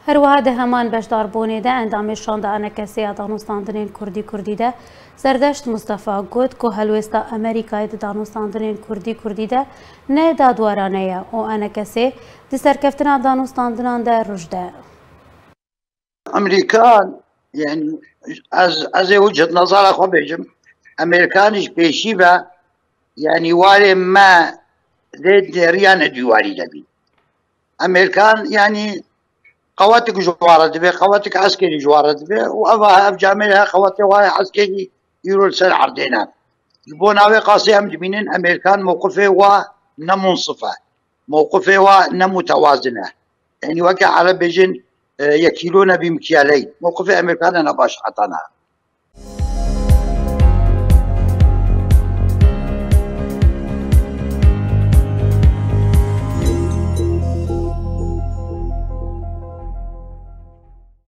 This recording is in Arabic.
هەروەها هەمان بەشداربوونێدا ئەندامیشاندا ئەنەکەسەیە دانوستاندنên کوردی de سەردەشت مستەفا گوت کو هەلوێستا ئەمریکای دانوستاندنên کوردی de ne dadwaraneye û ئەنەکەسێ di serkeftina danûstandinan de rûjde. ئەمریکان yani ez ê wicet nezara xwe bêjim Emerîkanîş pêşî ve yani warê me lê dêriya nedîwarî de bî. Emerîkan yani قواتك جوارة دبي قواتك عسكري جوارة دبي وأبها بجاملها قواتي وهاي عسكري يرول سر عردينا يبون هاوي قاسي هم دبينين أمريكان موقفه ونمنصفة موقفه ونمتوازنة يعني وقع على بيجن يكيلون بمكيالين موقف أمريكان أنا باش عطانا